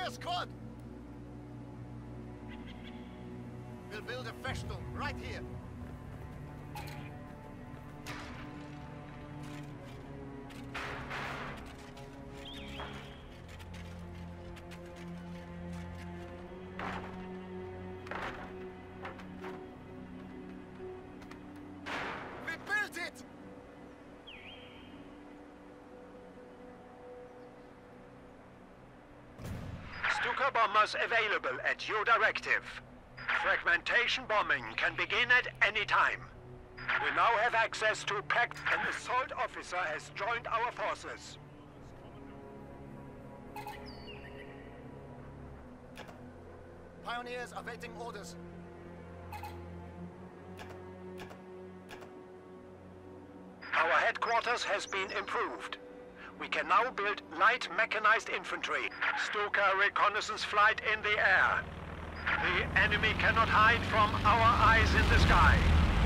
Fire squad! We'll build a Festung right here. We built it! Stuka bombers available at your directive. Fragmentation bombing can begin at any time. We now have access to packed. An assault officer has joined our forces. Pioneers awaiting orders. Our headquarters has been improved. We can now build light mechanized infantry. Stuka reconnaissance flight in the air. The enemy cannot hide from our eyes in the sky.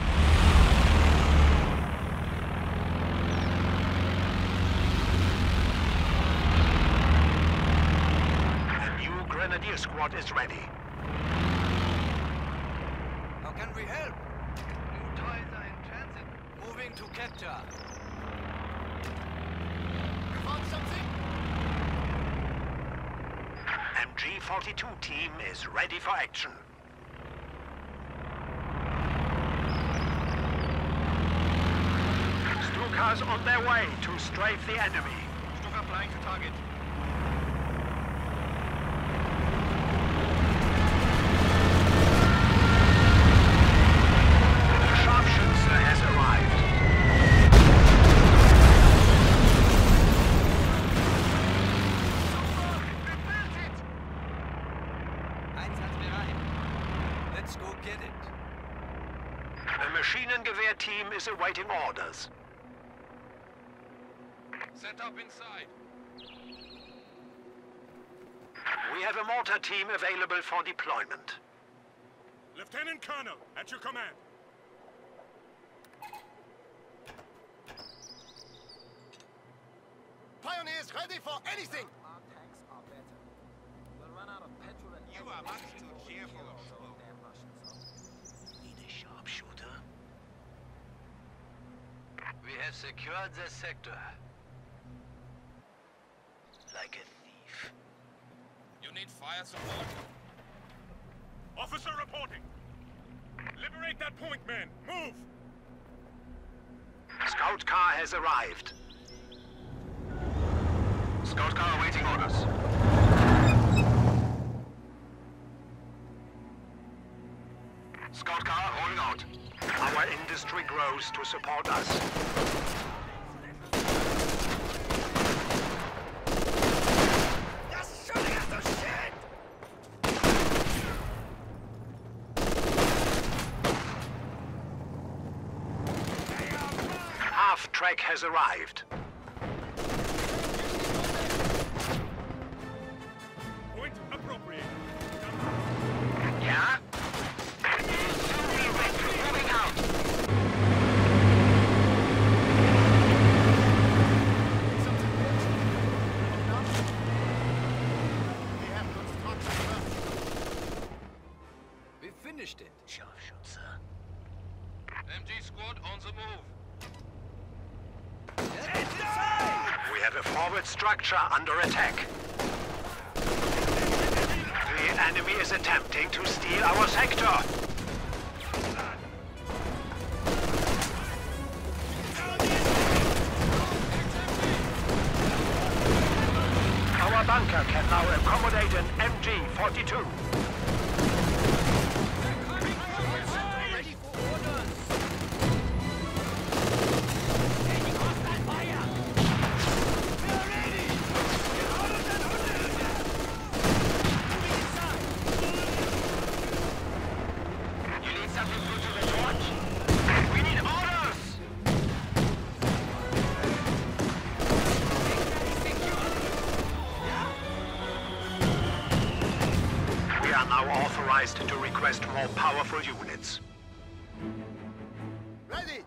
A new grenadier squad is ready. How can we help? New toys are in transit. Moving to capture. You found something? MG-42 team is ready for action. Stukas on their way to strafe the enemy. Stuka flying to target. The sharpshooter has arrived. Let's go get it. The Maschinengewehr team is awaiting orders. Set up inside. We have a mortar team available for deployment. Lieutenant Colonel, at your command. Pioneers ready for anything! Our tanks are better. We'll run out of petrol and You are much too cheerful. damn Russians. Need a sharpshooter? We have secured the sector. Like a thief. You need fire support? Officer reporting. Liberate that point, men. Move! Scout car has arrived. Scout car awaiting orders. Scout car rolling out. Our industry grows to support us. Half-track has arrived. Point appropriate. Yeah? Moving out. We have construction work. We finished it. Sharpshooter. MG squad on the move. We have a forward structure under attack. The enemy is attempting to steal our sector. Our bunker can now accommodate an MG-42. Ready for orders. You need something through to the torch? We need orders! We are now authorized to request more powerful units. Ready!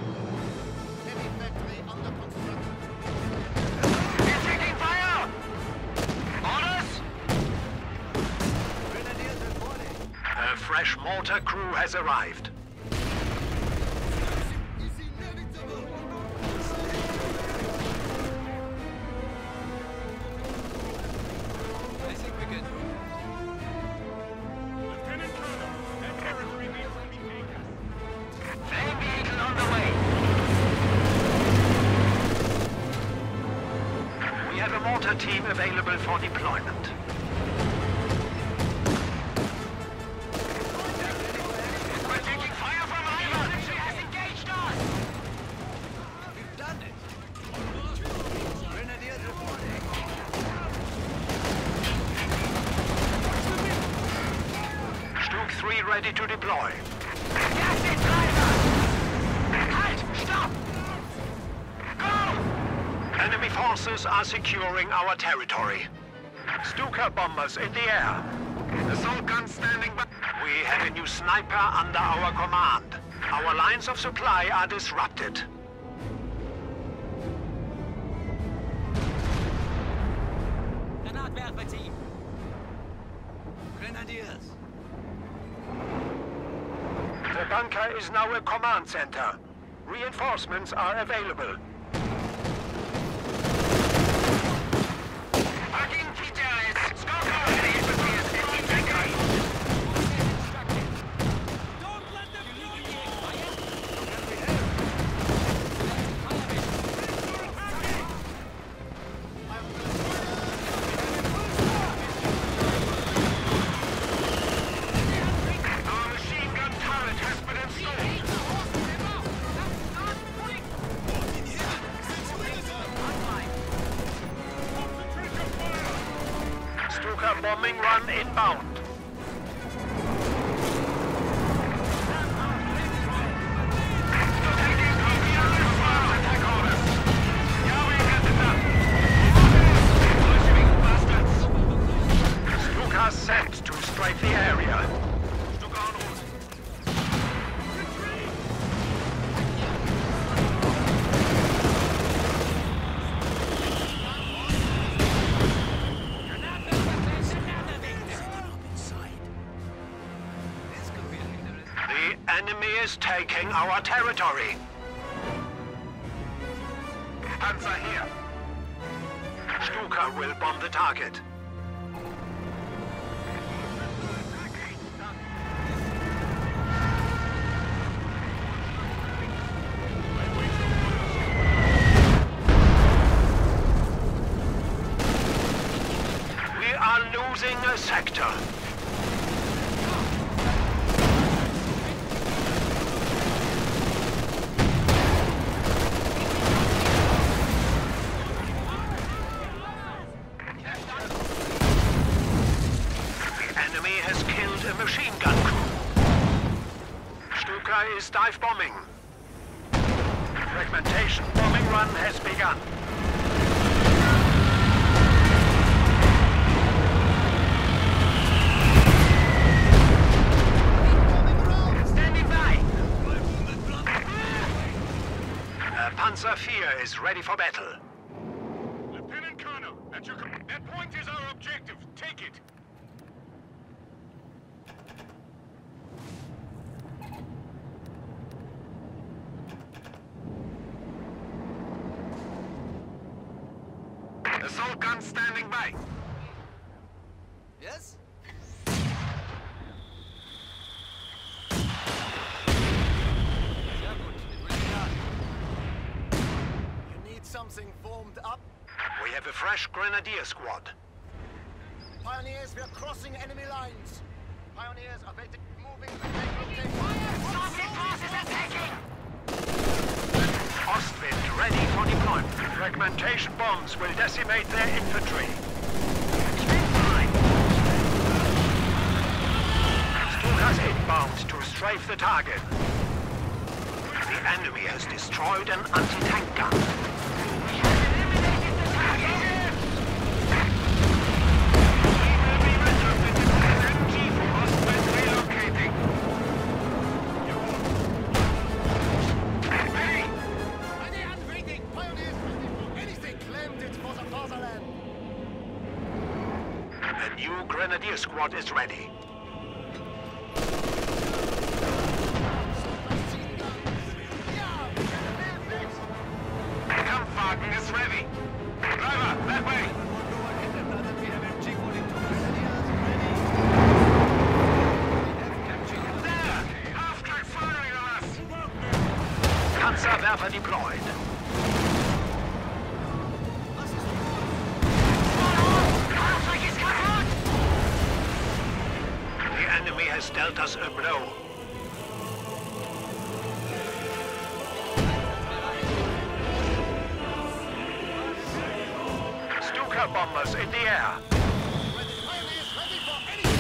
Heavy factory under construction. We're taking fire! A fresh mortar crew has arrived. I think we can. Lieutenant Colonel, that territory needs to be taken. Flame vehicle on the way. We have a mortar team available for deployment. We're taking fire from Ivan! She has engaged us! We've done it. Grenadiers reporting. Stug 3 ready to deploy. Gas it, driver! Halt! Stop! Go! Enemy forces are securing our territory. Stuka bombers in the air. Assault guns standing by. We have a new sniper under our command. Our lines of supply are disrupted. Granatwerfer-Team. Grenadiers. The bunker is now a command center. Reinforcements are available. Don't let them do it! Our machine gun turret has been installed. Stuka bombing run inbound. Stuka sent to strike the area. Stuka en route. This could be interesting. The enemy is taking our territory. Panzer here. Stuka will bomb the target. We are losing a sector. The enemy has killed a machine gun crew. Stuka is dive bombing. Fragmentation bombing run has begun. Standing by! Panzer IV is ready for battle. Lieutenant Colonel, at your that point is our objective. Take it. Assault gun standing by. Yes? Sehr gut. It will be done. You need something formed up? We have a fresh grenadier squad. Pioneers, we are crossing enemy lines. Pioneers are waiting, moving to take location. Soviet forces attacking! Ostwind ready for deployment. Fragmentation bombs will decimate their infantry. Stuka's inbound to strafe the target. The enemy has destroyed an anti-tank gun. We have eliminated the target! MG force when relocating. Ready! Pioneers ready for anything. Claimed it for the fatherland. A new grenadier squad is ready. Luftwaffe deployed. Fahrzeug ist kaputt! The enemy has dealt us a blow. Stuka bombers in the air. Pioneers ready for anything!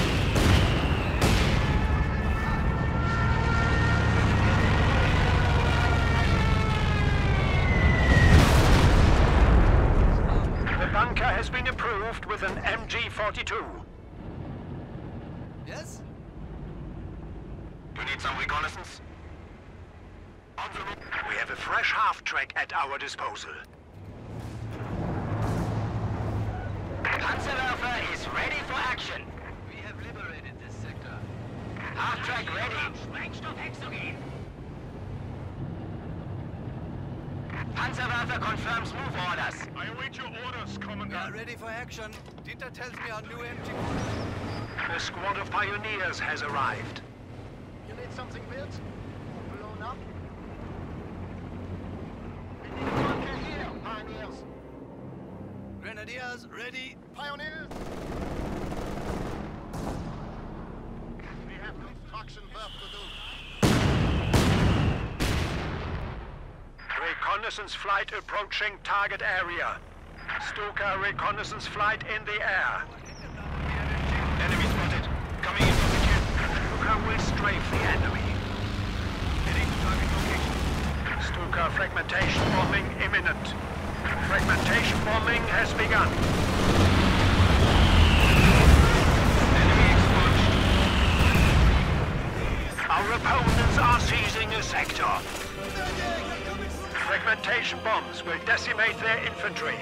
The bunker has been improved with an MG-42. Yes? We need some reconnaissance. On the move. We have a fresh half-track at our disposal. Panzerwerfer is ready for action. We have liberated this sector. Half-track ready. Sprengstoff Hexogen. Panzerwerfer confirms move orders. I await your orders, We are Commandant. ready for action. Dieter tells me our new MG. A squad of pioneers has arrived. You need something built? Or blown up? We need a bunker here, pioneers! Grenadiers ready. Pioneers! We have construction work to do. Reconnaissance flight approaching target area. Stuka reconnaissance flight in the air. Enemy spotted. Coming in from the kill. Stuka will strafe the enemy. Heading to target location. Stuka fragmentation bombing imminent. Fragmentation bombing has begun. Enemy expunged. Our opponents are seizing a sector. Fragmentation bombs will decimate their infantry.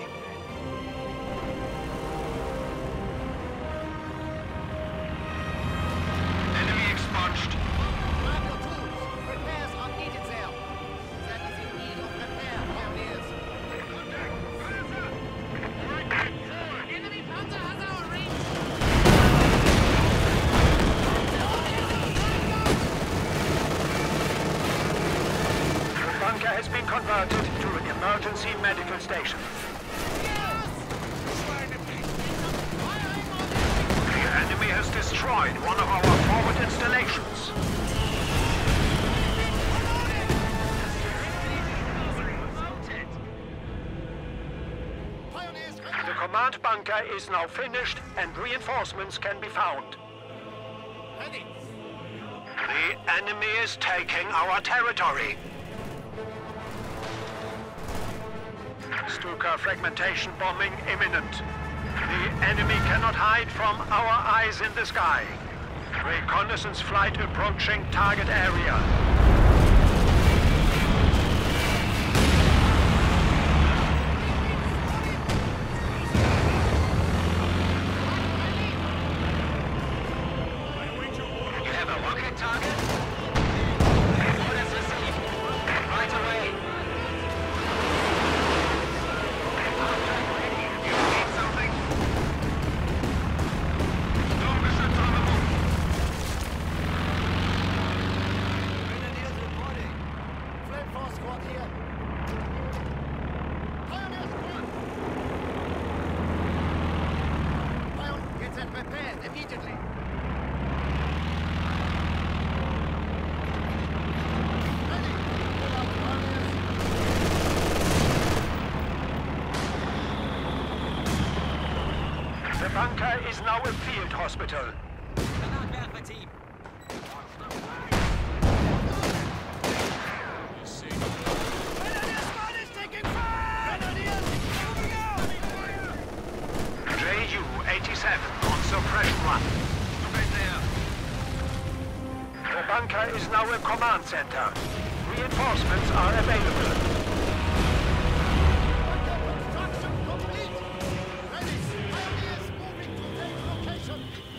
Enemy expunged. Grab your tools. Repairs are needed there. That is in need of repair, pioneers. Enemy Panzer has our range. The bunker has been converted to an emergency medical station. The enemy has destroyed one of our forward installations. Pioneers ready. The command bunker is now finished and reinforcements can be found. Ready. The enemy is taking our territory. Stuka fragmentation bombing imminent. The enemy cannot hide from our eyes in the sky. Reconnaissance flight approaching target area. You have a rocket target? Orders received. Right away. Half-track ready. You need something? Sturmgeschütze on the move. Grenadiers reporting. Flame Force squad here. Pioneer squad. Get that repaired immediately. Ready. Pull out, pioneers. The bunker is now a field hospital. Granatwerfer-Team. Grenadier squad is taking fire! Grenadiers moving out! Ju-87 on suppression run. Right there. The bunker is now a command center. Reinforcements are available. Construction complete. Ready. Pioneers moving to take location.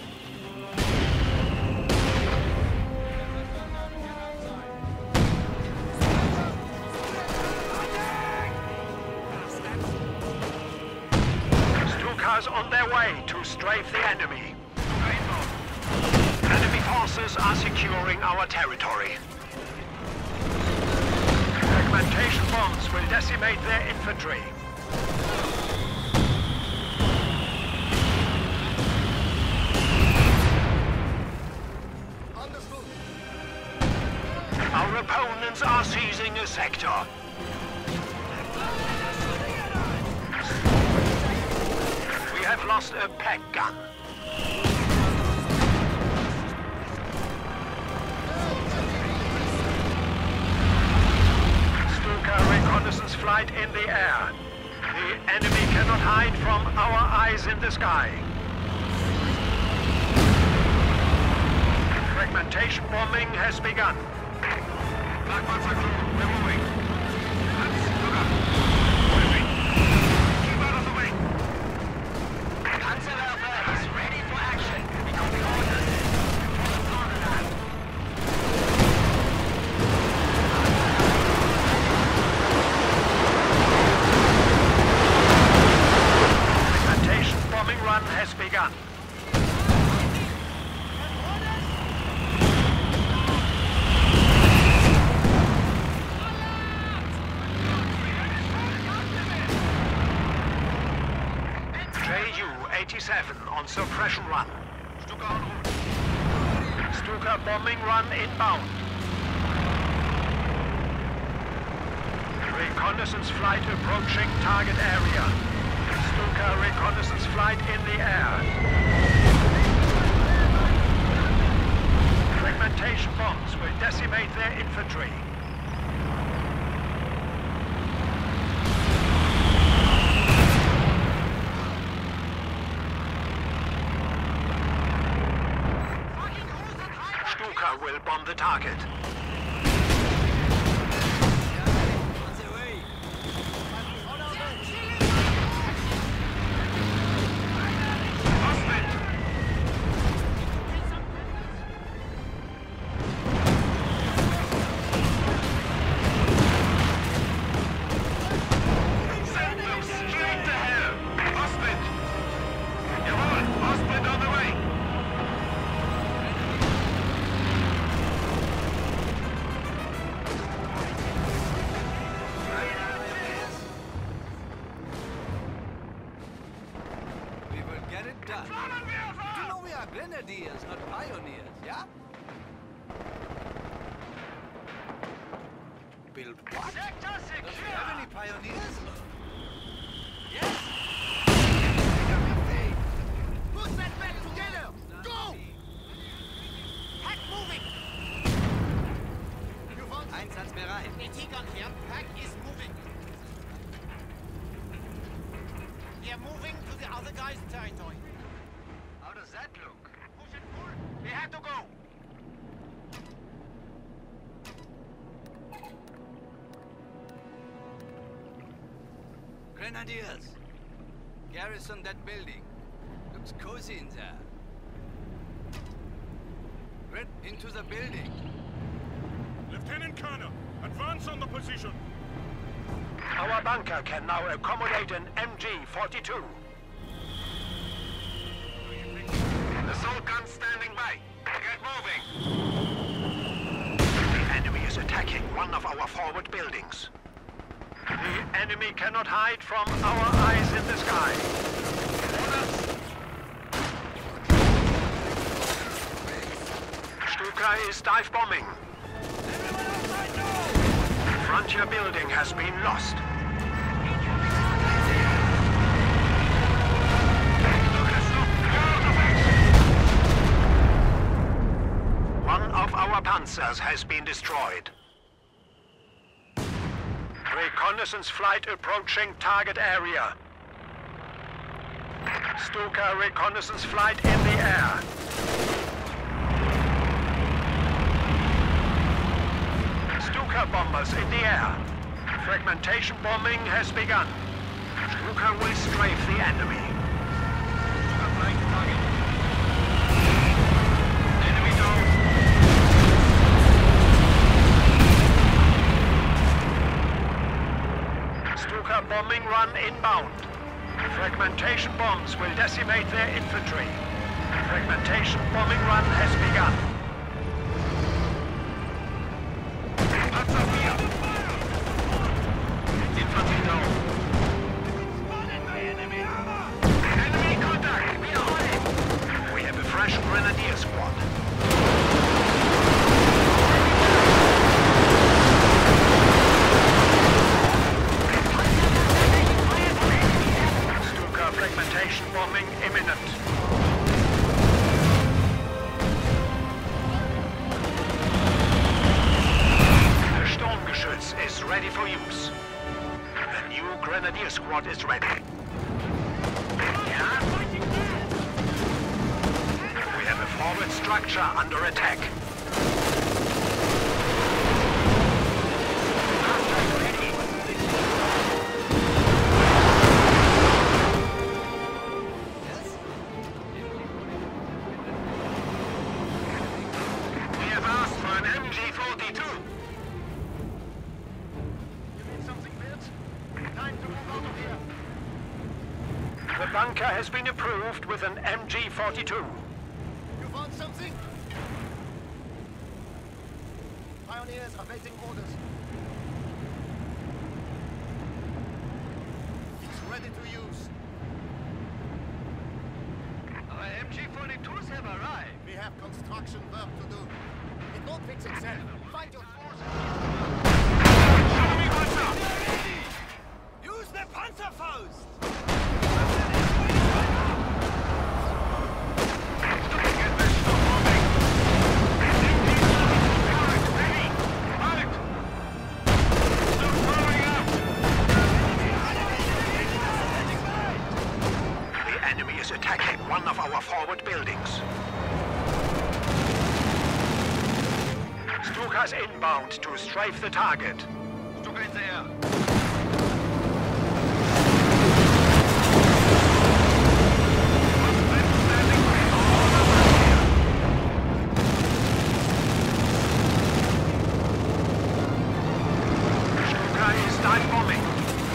Stukas on their way to strafe the enemy. Enemy forces are securing our territory. The Fragmentation bombs will decimate their infantry. Understood. Our opponents are seizing a sector. We have lost a pack gun. Reconnaissance flight in the air. The enemy cannot hide from our eyes in the sky. Fragmentation bombing has begun. Flakpanzer crew, we're moving. Hans, look up. Moving. Keep out of the way. Panzerwerfer is ready for action. We copy orders. Follow on that. Bombing run has begun. Ju-87 on suppression run. Stuka en route. Stuka bombing run inbound. Reconnaissance flight approaching target area. Stuka reconnaissance flight in the air. Fragmentation bombs will decimate their infantry. Stuka will bomb the target. Grenadiers, not pioneers, yeah? Build what? Sector Don't you secure! have any pioneers? Yes! Push that back together! Go! Pack moving! You want Einsatzbereit. Pack is moving. We are moving to the other guy's territory. How does that look? Push and pull. We have to go. Grenadiers! Garrison that building. Looks cozy in there. Red into the building. Lieutenant Colonel, advance on the position. Our bunker can now accommodate an MG-42. Assault guns standing by. Get moving. The enemy is attacking one of our forward buildings. The enemy cannot hide from our eyes in the sky. Stuka is dive bombing. Frontier building has been lost. One of our panzers has been destroyed. Reconnaissance flight approaching target area. Stuka reconnaissance flight in the air. Stuka bombers in the air. Fragmentation bombing has begun. Stuka will strafe the enemy. Enemy down. Stuka bombing run inbound. Fragmentation bombs will decimate their infantry. Fragmentation bombing run has begun. ready for use. The new Grenadier Squad is ready. Yeah? We have a forward structure under attack. We have asked for an MG-42. You need something built? Time to move out of here. The bunker has been approved with an MG-42. You found something? Pioneers awaiting orders. It's ready to use. Our MG-42s have arrived. We have construction work to do. It won't fix itself. Find your forces. Enemy Panzer! Use the Panzerfaust! Get this stuff moving! Halt! Ready! Halt! Stop throwing up! The enemy is attacking one of our forward buildings. Stukas inbound to strafe the target. Stuka hinterher. Stuka is dive bombing.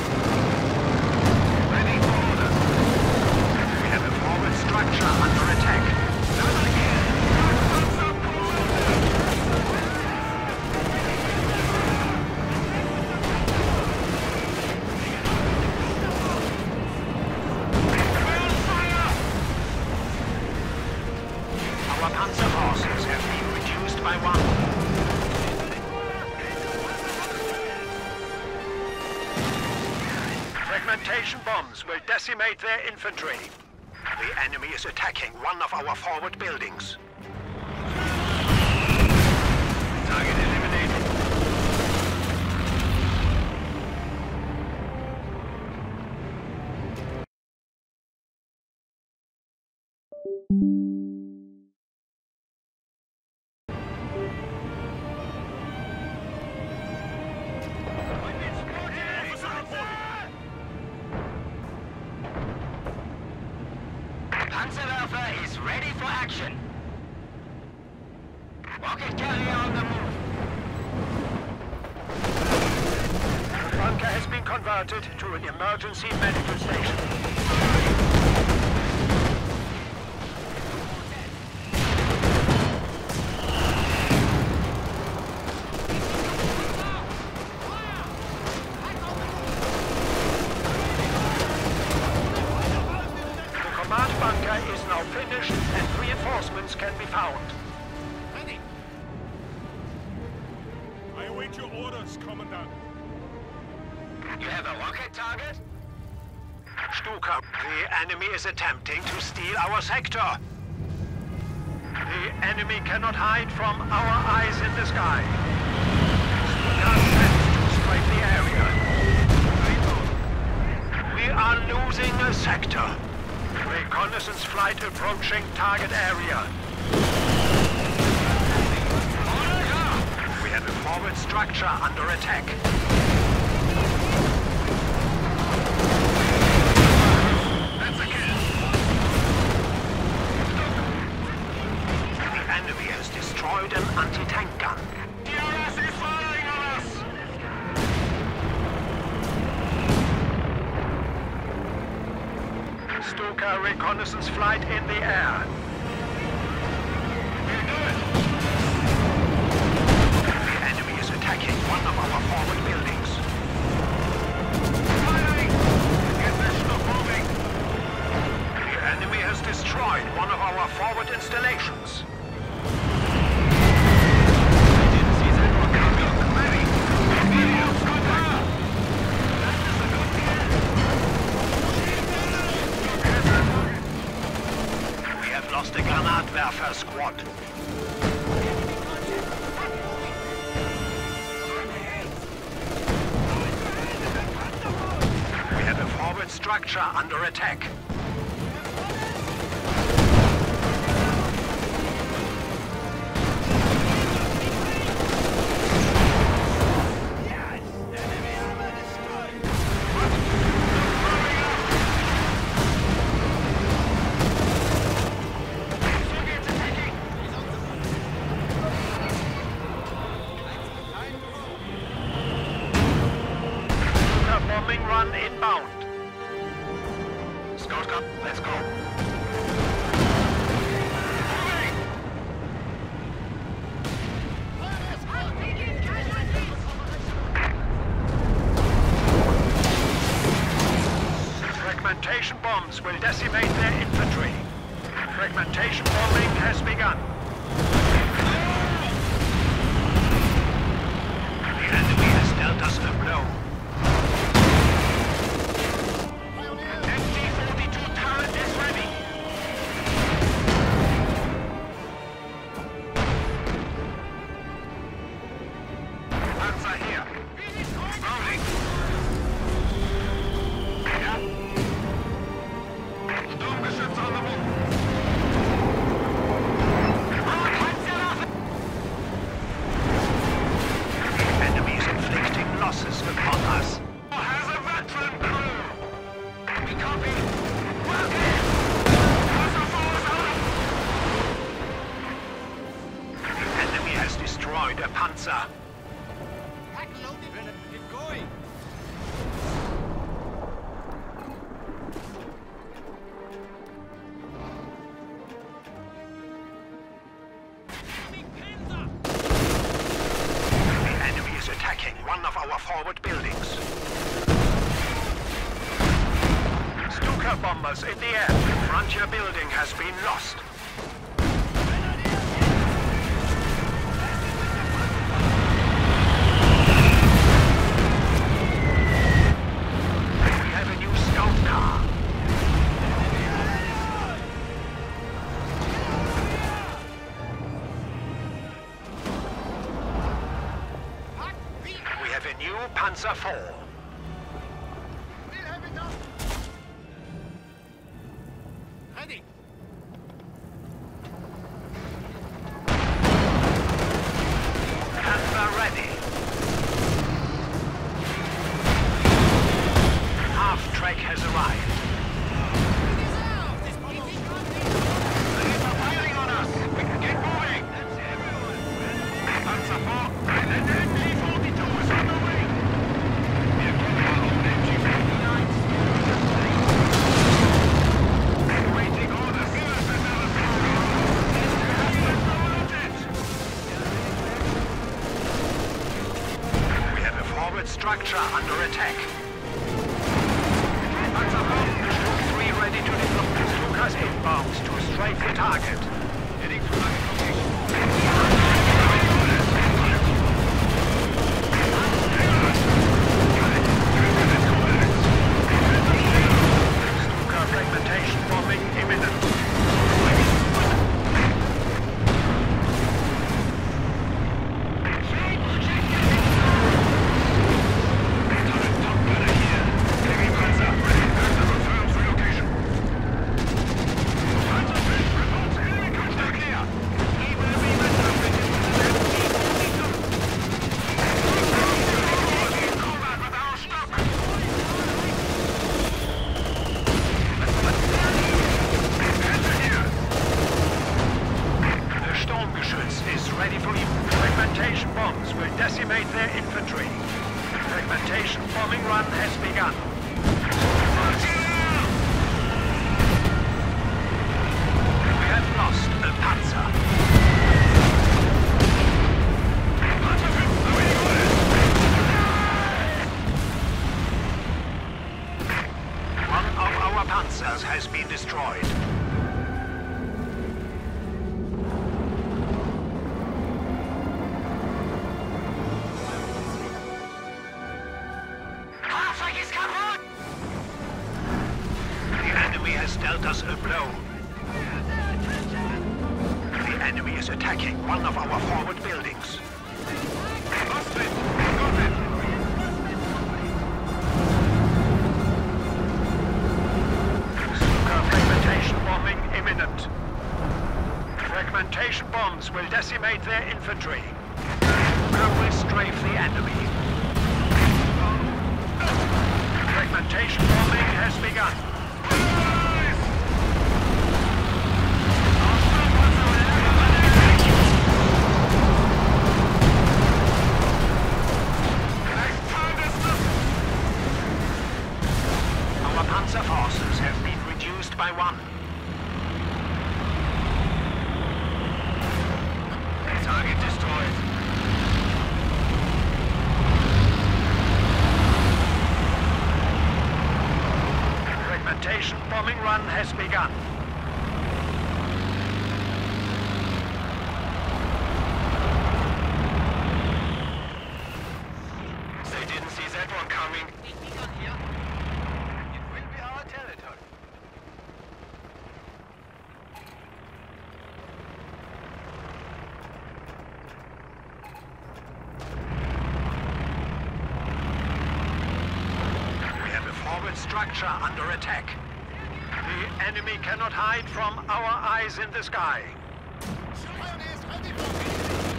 Ready for orders. We have a forward structure under attack. Our panzer forces have been reduced by one. Fragmentation bombs will decimate their infantry. The enemy is attacking one of our forward buildings. Target eliminated. Panzerwerfer is ready for action. Rocket carrier on the move. The bunker has been converted to an emergency medical station. The command bunker is now finished and reinforcements can be found. Ready. I await your orders, Commandant. You have a rocket target? Stuka, the enemy is attempting to steal our sector. The enemy cannot hide from our eyes in the sky. Stuka sent to strafe the area. We are losing a sector. Reconnaissance flight approaching target area. We have a forward structure under attack. That's a kill. The enemy has destroyed an anti-tank gun. DRS is firing on us! Stuka reconnaissance flight in the air. We'll do it! The enemy is attacking one of our forward buildings. Firing! Get this stuff moving! The enemy has destroyed one of our forward installations. I didn't see that one coming. Ready! Immediate contact! We have lost a Granatwerfer squad. structure under attack. Bombing run inbound. Scout Cup, let's go. Fragmentation bombs will decimate their infantry. Fragmentation bombing has begun. The enemy has dealt us a blow. A Panzer. Get going! The enemy is attacking one of our forward buildings. Stuka bombers in the air. Frontier building has been lost. Panzer IV. Ready! Panzer ready. Half track has arrived. They're firing on us. We can get moving. Panzer IV and MG-42 is on the way. Structure under attack. Panzer IV, 3 ready to deploy. Stukas inbound to strike the target. Heading to target location. Stuka fragmentation bombing imminent. Has been destroyed. The enemy has dealt us a blow. The enemy is attacking one of our forward buildings. Lost it! Got it! Fragmentation bombs will decimate their infantry. Stuka will strafe the enemy. Fragmentation bombing has begun. Our panzer forces have been reduced by one. Target destroyed. Fragmentation bombing run has begun. They didn't see that one coming. It will be our territory. We have a forward structure under attack. The enemy cannot hide from our eyes in the sky. Pioneers ready for me.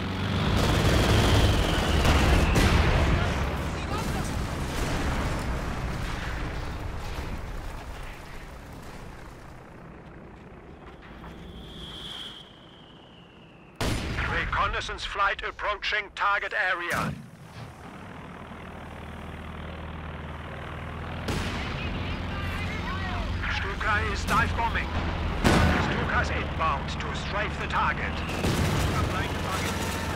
Reconnaissance flight approaching target area. Stuka is dive bombing. Stuka's inbound to strafe the target. Applying target.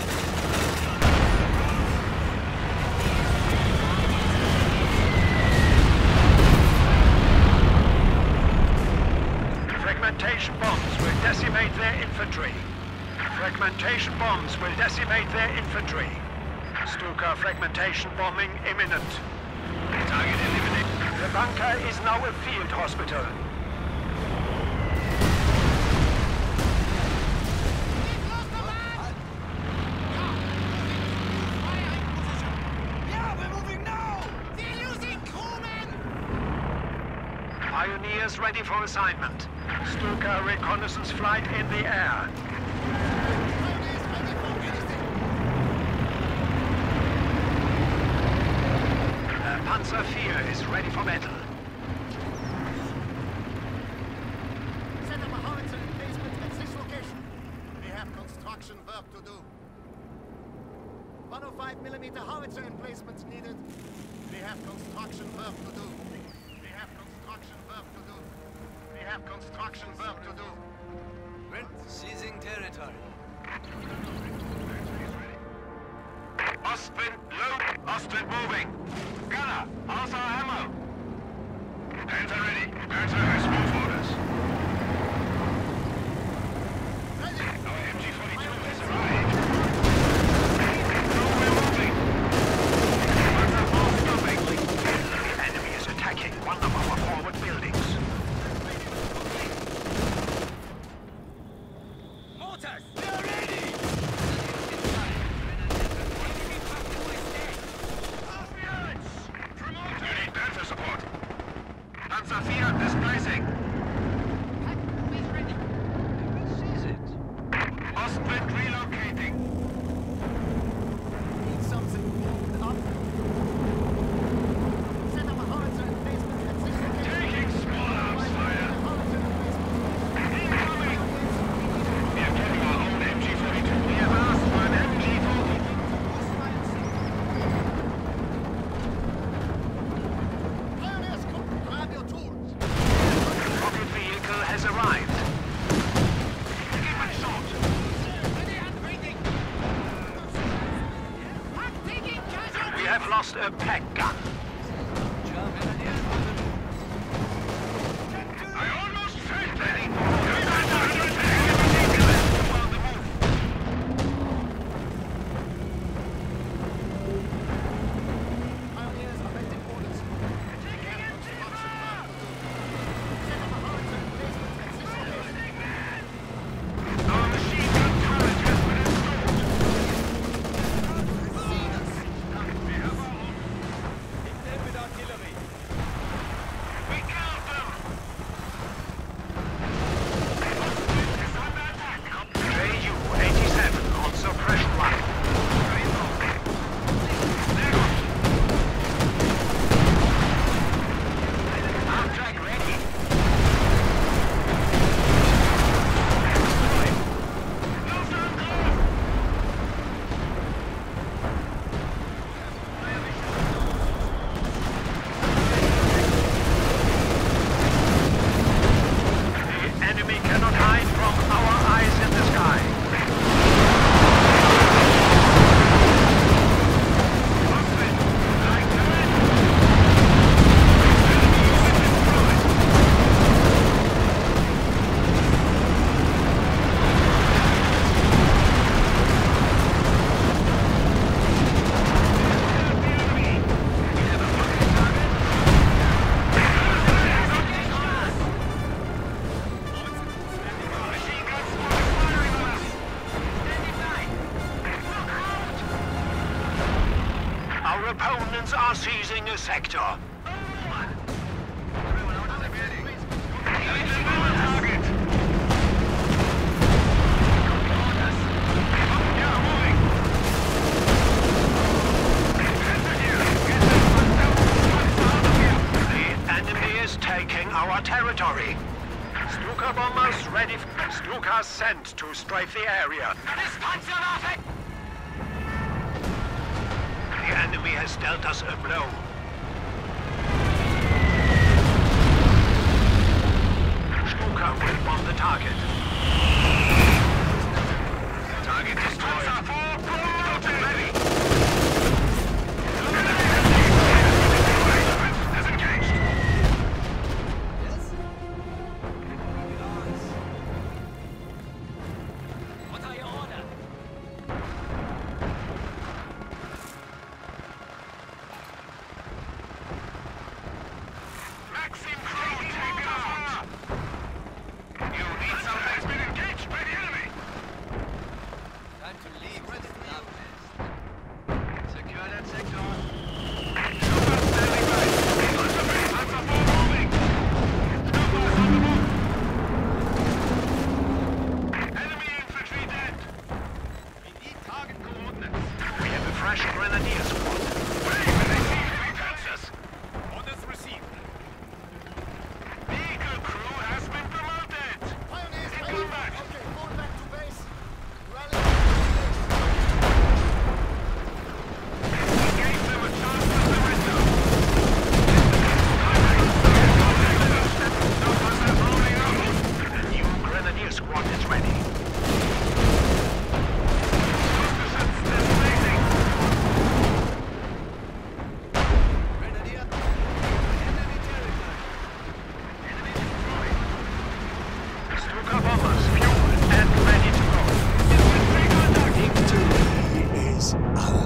Fragmentation bombs will decimate their infantry. Fragmentation bombs will decimate their infantry. Stuka fragmentation bombing imminent. Target eliminated. The bunker is now a field hospital. Yeah, we're moving now! They're using crewmen! Pioneers ready for assignment. Stuka reconnaissance flight in the air. Pioneers ready for anything! Panzer IV is ready for battle. Set up a howitzer emplacement at this location. We have construction work to do. 105mm howitzer emplacements needed. We have construction work to do. We have construction work to do. We have construction work to do. We're seizing territory. Ostwind low. Ostwind moving. Gunner, how's our ammo? Panther ready. Panther has move orders. Our MG-42 has arrived. We're moving. Panzer force stopping. The enemy is attacking one of our forward buildings. Mortars! We're ready! We need Panther support. Panzer IV displacing. Seize it. Ostwind relocating. Need something warmed up. Set up a howitzer emplacement at this location. Taking small arms fire. Incoming. We are getting our own MG-42. We have asked for an MG-42. Pioneers, come, grab your tools. Rocket vehicle has arrived. Keep it short. Ready and waiting. I'm taking casualties. We have lost a pack gun. I almost felt that. Pioneers awaiting orders. Taking construction work to do. Set up a howitzer emplacement at this location. Our machine gun turret has been installed. See us. We have our own. Your opponents are seizing a sector. Everyone out of the building. Target. Yeah, moving. Enter here. Get out of here. The enemy is taking our territory. Stuka bombers ready. Stuka sent to strafe the area. The enemy has dealt us a blow. Stuka will bomb the target. Target destroyed. Ready. Disengaged. Yes? What are your orders? Maxim crew taken out. You need something that's been engaged by the enemy. Time to leave. Ready for the secure that sector. Super standing by. On the base. Panzer 4 moving. Super on the move. Enemy infantry dead. We need target coordinates. We have a fresh grenadier squad. Wait, when they see heavy panzers. Orders received. Vehicle crew has been promoted. Pioneers In ready. combat. Okay, fall back to base. Rally. Gave them a chance to surrender. Stukas rolling out. The new grenadier squad is ready. Positions displacing. Grenadier. Enemy territory. Enemy destroyed. Stuka bombers fueled and ready to go. Victory is ours.